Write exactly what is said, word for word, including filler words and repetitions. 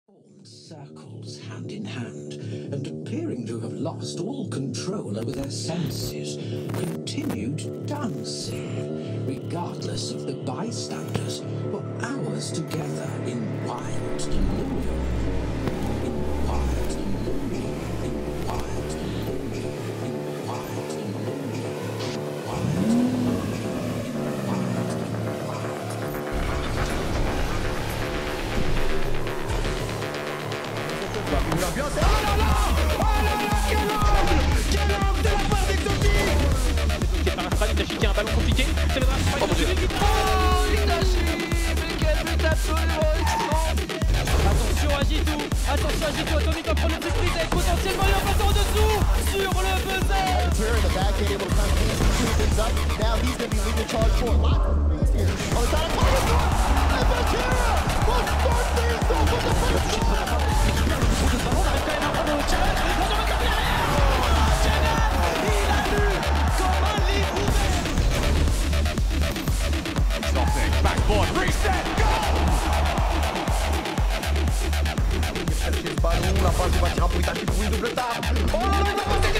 Formed circles hand in hand, and appearing to have lost all control over their senses, continued dancing, regardless of the bystanders, for hours together in wild delusion. In wild delusion. In wild delusion. In wild delusion. In wild delusion. In wild L'ambiance est... Oh là là! Oh là là! Quel angle! Quel angle de la part d'Exotique! Qui est par un strade, il a chiqué un ballon compliqué. C'est le drame. Oh mon Dieu! Oh Itachi! Mais quel but absolument extra! Attention à Gitou! Attention à Gitou! Atomic va prendre le surprise avec potentiellement il en passe en dessous! Sur le buzzer! Clear in the back, able to come in, shoot things up. Now he's going to be leading the charge for a lot of space here. On the side of the and Bakira will start things off with the first shot! Backboard, reset, go! Il cherche le ballon, la passe va tirer pour Itachi pour une double table. Oh là là, il va passer